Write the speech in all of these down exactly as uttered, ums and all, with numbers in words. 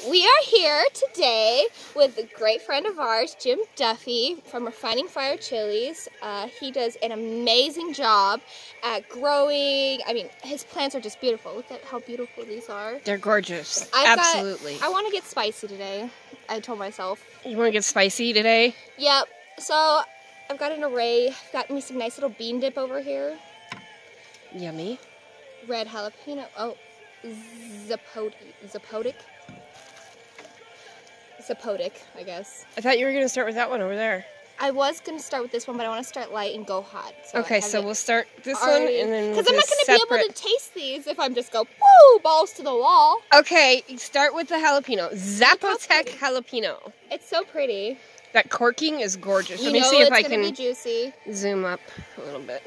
We are here today with a great friend of ours, Jim Duffy from Refining Fire Chilies. Uh, he does an amazing job at growing. I mean, his plants are just beautiful. Look at how beautiful these are. They're gorgeous. I've Absolutely. Got, I want to get spicy today, I told myself. You want to get spicy today? Yep. So I've got an array. I've got me some nice little bean dip over here. Yummy. Red jalapeno. Oh, zapote, zapotic. Zapotic, I guess. I thought you were going to start with that one over there. I was going to start with this one, but I want to start light and go hot. So okay, so we'll start this already, one and then Because we'll I'm not going to separate... be able to taste these if I'm just go, woo, balls to the wall. Okay, start with the jalapeno. Zapotec jalapeno. It's so pretty. That corking is gorgeous. You Let me know see if it's I gonna can be juicy. zoom up a little bit.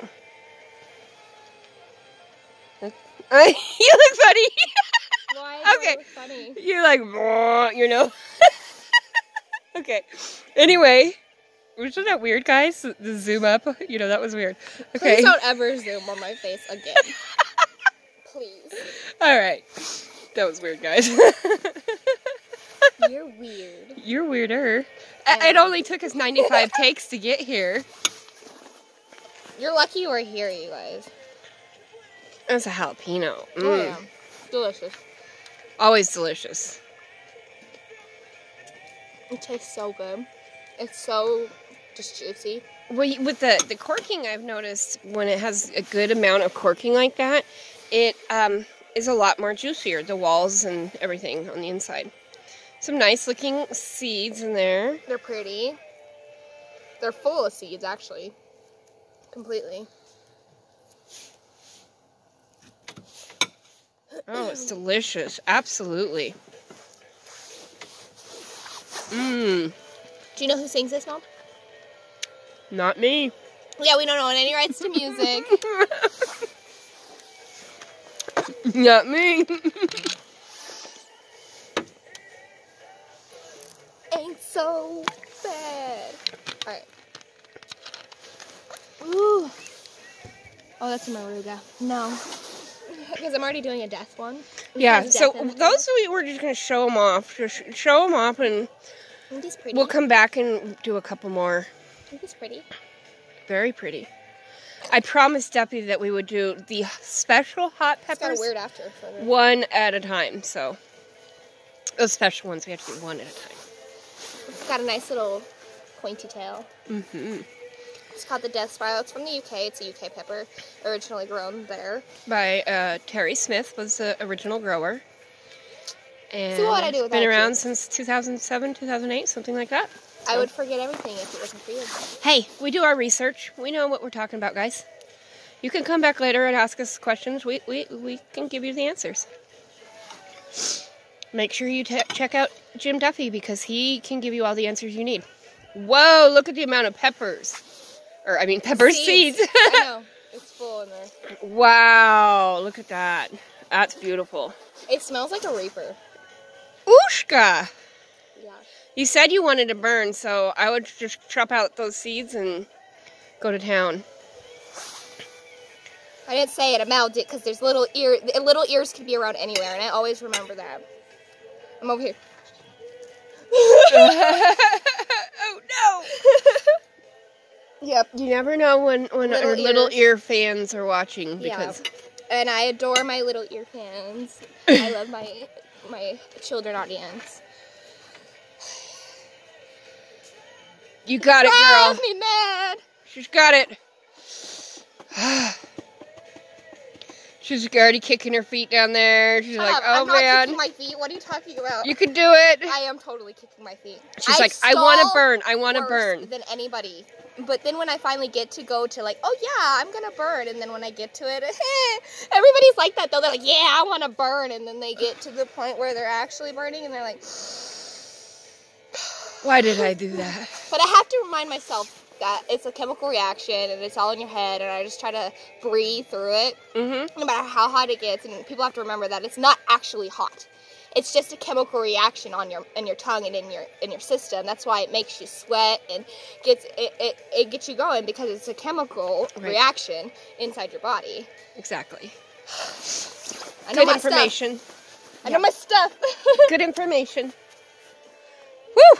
You look funny. Why do okay. I look funny? You're like, you know. Okay. Anyway, wasn't that weird, guys? The zoom up, you know, that was weird. Okay. Please don't ever zoom on my face again. Please. All right. That was weird, guys. You're weird. You're weirder. Yeah. It only took us ninety-five takes to get here. You're lucky you were here, you guys. That's a jalapeno. Mm. Oh, yeah. Delicious. Always delicious. It tastes so good. It's so just juicy. Well, with the, the corking, I've noticed when it has a good amount of corking like that, it um, is a lot more juicier, the walls and everything on the inside. Some nice looking seeds in there. They're pretty. They're full of seeds, actually. Completely. Oh, it's delicious. Absolutely. Mmm. Do you know who sings this, Mom? Not me. Yeah, we don't own any rights to music. Not me. Ain't so bad. Alright. Ooh. Oh, that's a maruga. No. Because I'm already doing a death one. Yeah, so those we were just going to show them off. Just show them off and pretty. We'll come back and do a couple more. I think it's pretty. Very pretty. I promised Duffy that we would do the special hot peppers it's kind of weird after, one at a time. So those special ones we have to do one at a time. It's got a nice little pointy tail. Mm-hmm. It's called the Death Spiral. It's from the U K. It's a U K pepper, originally grown there. By uh, Terry Smith was the original grower. And so what would I do without been around you? since two thousand seven, two thousand eight, something like that. So. I would forget everything if it wasn't for you. Hey, we do our research. We know what we're talking about, guys. You can come back later and ask us questions. We we, we can give you the answers. Make sure you check out Jim Duffy because he can give you all the answers you need. Whoa, look at the amount of peppers. Or, I mean, pepper seeds. seeds. I know. It's full in there. Wow, look at that. That's beautiful. It smells like a reaper. Ooshka! Yeah. You said you wanted to burn, so I would just chop out those seeds and go to town. I didn't say it, I mouthed it, because there's little ear, little ears can be around anywhere, and I always remember that. I'm over here. Oh, no! Yep, you never know when, when little our little ears. ear fans are watching. Because yeah. And I adore my little ear fans. I love my my children audience. You got it, girl. Drive me mad. She's got it. She's already kicking her feet down there. She's like, oh, I'm not man. kicking my feet. What are you talking about? You can do it. I am totally kicking my feet. She's I like, I want to burn. I want to burn. Than anybody. But then when I finally get to go to like, oh yeah, I'm going to burn. And then when I get to it, everybody's like that though. They're like, yeah, I want to burn. And then they get to the point where they're actually burning and they're like, why did I do that? But I have to remind myself that it's a chemical reaction and it's all in your head, and I just try to breathe through it, mm-hmm. no matter how hot it gets. And people have to remember that it's not actually hot. It's just a chemical reaction on your in your tongue and in your in your system. That's why it makes you sweat and gets it, it, it gets you going, because it's a chemical right. reaction inside your body. Exactly. I know Good my information. Stuff. I know my stuff. Good information. Woo!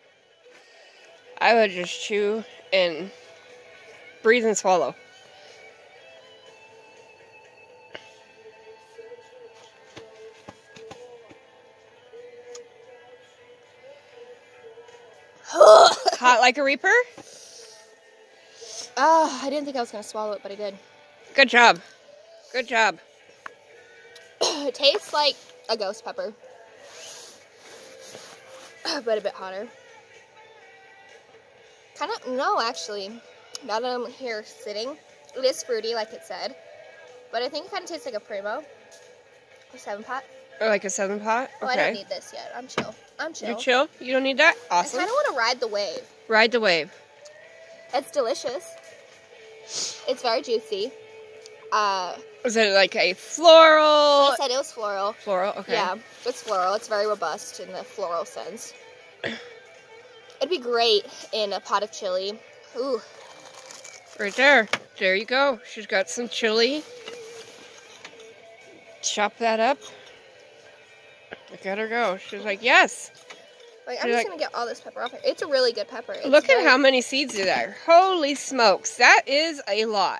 I would just chew and breathe and swallow. Hot like a reaper? Oh, I didn't think I was going to swallow it, but I did. Good job. Good job. It tastes like a ghost pepper, but a bit hotter. Kind of, no, actually. Now that I'm here sitting, it is fruity, like it said, but I think it kind of tastes like a Primo. A seven pot. Or like a seven pot? Okay. Oh, I don't need this yet. I'm chill. I'm chill. You're chill? You don't need that? Awesome. I kind of want to ride the wave. Ride the wave. It's delicious. It's very juicy. Uh, Is it like a floral? I said it was floral. Floral, okay. Yeah, it's floral. It's very robust in the floral sense. It'd be great in a pot of chili. Ooh. Right there. There you go. She's got some chili. Chop that up. Look at her go. She's like, yes. Like, I'm She's just like, going to get all this pepper off here. It's a really good pepper. It's look very... at how many seeds are there. Holy smokes. That is a lot.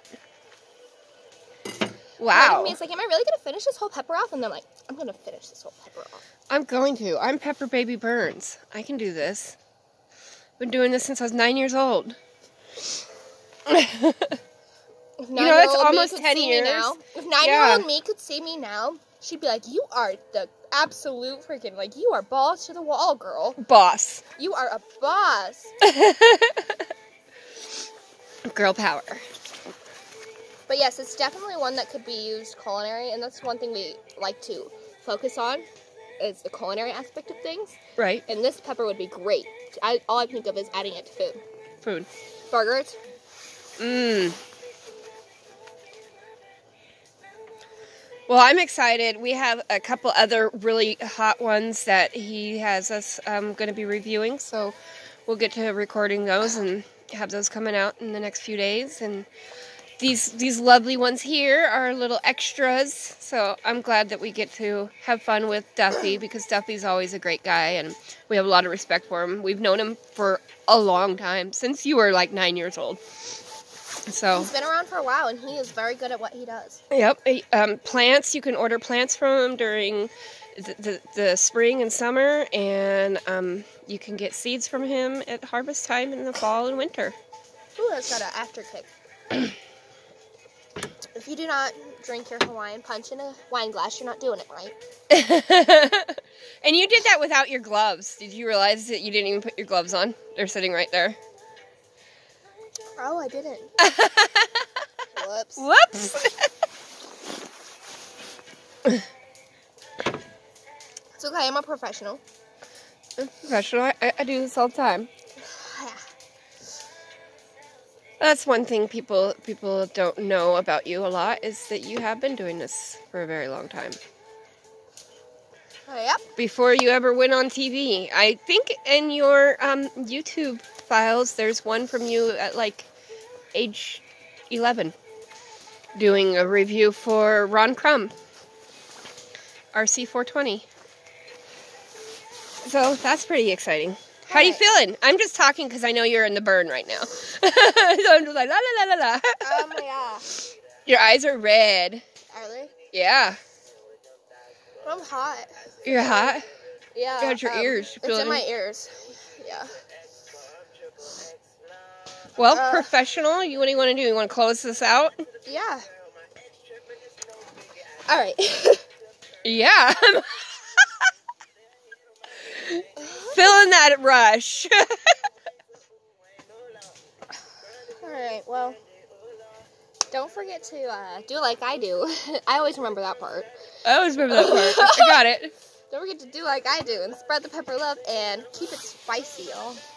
Wow. Me, it's like, am I really going to finish this whole pepper off? And then I'm like, I'm going to finish this whole pepper off. I'm going to. I'm Pepper Baby Burns. I can do this. I've been doing this since I was nine years old. If you know, that's almost ten years. Now, if nine-year-old yeah. me could see me now, she'd be like, you are the absolute freaking, like, you are balls to the wall, girl. Boss. You are a boss. Girl power. But yes, it's definitely one that could be used culinary, and that's one thing we like to focus on, is the culinary aspect of things. Right. And this pepper would be great. I, all I think of is adding it to food. Food. Burgers. Mmm. Well, I'm excited. We have a couple other really hot ones that he has us um, going to be reviewing, so we'll get to recording those and have those coming out in the next few days. And these these lovely ones here are little extras, so I'm glad that we get to have fun with Duffy, because Duffy's always a great guy, and we have a lot of respect for him. We've known him for a long time, since you were like nine years old. So he's been around for a while, and he is very good at what he does. Yep. Um, plants, you can order plants from him during the, the, the spring and summer, and um, you can get seeds from him at harvest time in the fall and winter. Ooh, that's got an after kick. If you do not drink your Hawaiian punch in a wine glass, you're not doing it right. And you did that without your gloves. Did you realize that you didn't even put your gloves on? They're sitting right there. Oh, I didn't. Whoops. Whoops. It's okay, I'm a professional. I'm a professional. I, I do this all the time. That's one thing people people don't know about you a lot, is that you have been doing this for a very long time. Oh, yep. Before you ever went on T V. I think in your um, YouTube files, there's one from you at like age eleven doing a review for Ron Crumb, R C four twenty. So that's pretty exciting. How are you feeling? I'm just talking because I know you're in the burn right now. So I'm just like, la la la la la. Oh my gosh. Your eyes are red. Are they? Yeah. I'm hot. You're hot? Yeah. You got your um, ears. It's in my ears. Yeah. Well, uh, professional, you, what do you want to do? You want to close this out? Yeah. All right. Yeah. Feeling that rush. All right, well, don't forget to uh, do like I do. I always remember that part. I always remember that part. I got it. Don't forget to do like I do and spread the pepper love and keep it spicy, y'all.